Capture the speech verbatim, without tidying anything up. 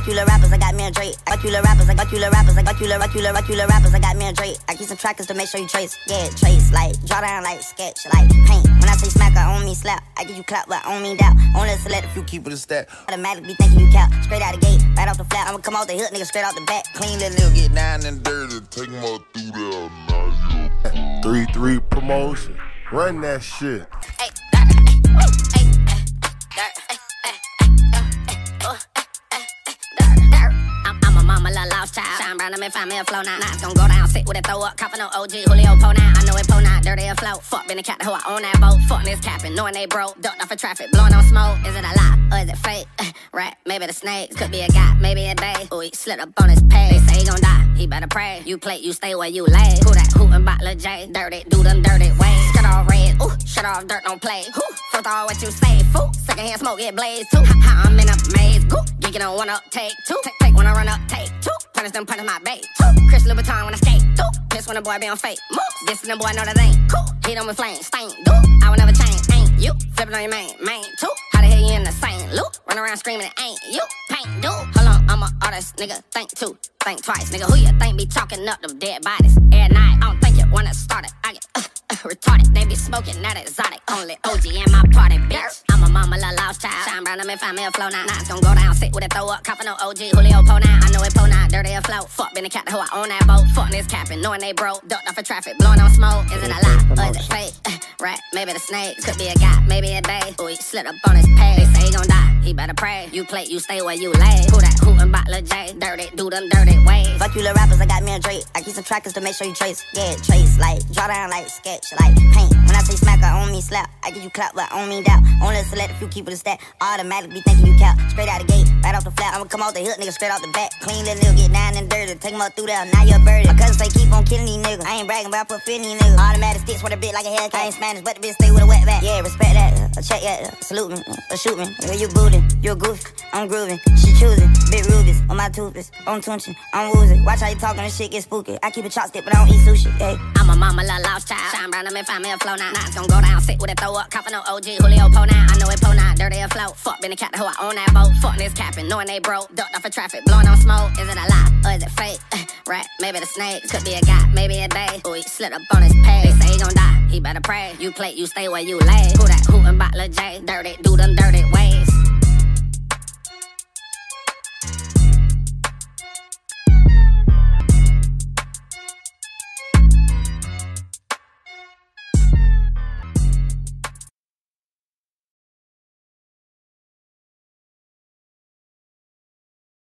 Fuck you little rappers, I got me a Drake. Fuck you little rappers, I got you little rappers, I got you little, fuck you little, fuck you little rappers, I got me a Drake. I keep some trackers to make sure you trace, yeah, trace, like draw down, like sketch, like paint. When I say smack, I own me slap. I give you clap, but I own me doubt. Only select if you keep it a stat. Automatically thinking you cap, straight out the gate, right off the flat. I'ma come off the hook, nigga, straight out the back. Clean little nigga, get down and dirty, take him all through there. three three promotion, run that shit. Hey, hey, I'm a mama, little lost child. Shine brown, I'm in find me a flow now. Nah, it's gon' go down, sit with it, throw up, copping no O G, Julio Po now. I know it Po now, dirty afloat. Fuck, been a cat, who I own that boat. Fuck this capping, knowing they broke. Ducked off of traffic, blowing on smoke. Is it a lie, or is it fake? Rat, maybe the snakes, could be a guy, maybe a day. Ooh, he slipped up on his pay. They say he gon' die, he better pray. You plate, you stay where you lay. Who that hootin' bout Lil J? Dirty, do them dirty ways. Skirt all red, ooh, shut off, dirt don't play. Who? First all what you say, fool. Second hand smoke, get blaze too. How I'm in a maze, goop. Geeking on one up, take two. Take, take when I run up, take two. Punish them, punish my bait. Two. Chris Louboutin when I skate, two. Piss when the boy be on fake. Move. This and the boy know that ain't cool. Heat on me flame, stain, do. I will never change, ain't you. Flipping on your main, main two. How the hell you in the same loop? Run around screaming, it ain't you. Paint, dude. Hold on, I'm a artist, nigga. Think two, think twice, nigga. Who you think be talking up them dead bodies? Every night, I don't think you wanna start it. I get uh, uh, retarded. They be smoking that exotic. Only O G in my party, bitch. I'm a mama, little lost child. Shine brown, I'm in find me a flow now. Nah, it's gon' go down, sit with it, throw up, copping no O G, Julio Po now. I know it Po now, dirty afloat. Fuck, been a cat, who I own that boat. Fuck this capping, knowing they broke. Ducked off of traffic, blowing on smoke. Is it a lie, or is it fake? Rat, maybe the snakes, could be a guy, maybe a bae. Ooh, he slipped up on his pay. They say he gon' die, he better pray. You plate, you stay where you lay. Who that hootin' bout Lil J? Dirty, do them dirty ways. Fuck you little rappers, I got me a Drake. I keep some trackers to make sure you trace, yeah, trace, like draw down, like sketch, like paint. When I say smack, I own me slap. I give you clap, but I own me doubt. Only select if you keep it a stat. Automatically thinking you cap, straight out the gate, right off the flat. I'ma come off the hook, nigga, straight out the back. Clean little nigga, get down and dirty, take him up through there. Now you're a birdie. My cousin say keep on killing these niggas. I ain't bragging, but I put fit in these niggas. Automatic sticks with a bit like a Hellcat. I ain't Spanish, but the bitch stay with a wet back. Yeah, respect that. Uh, check that. Uh, salute me. Uh, shoot me. Nigga, you bootin'. You a goofy. I'm grooving. She choosing. Big rubies on my toothpaste. I'm tunchin'. I'm woozing. Watch how you talking, this shit get spooky. I keep a chopstick, but I don't eat sushi. Hey. I'm a mama, little lost child. Shine brown, I'm in find me a flow now. Nah, it's gon' go down, sit with it, throw up, copping no O G, Julio Po now. I know it Po now, dirty afloat. Fuck, been a cat, who I own that boat. Fuck this capping, knowing they broke. Ducked off of traffic, blowing on smoke. Is it a lie, or is it fake? Rat, maybe the snakes, could be a guy, maybe a bae. Ooh, he slipped up on his pay. They say he gon' die, he better pray. You plate, you stay where you lay. Who that hootin' bout Lil J? Dirty, do them dirty ways.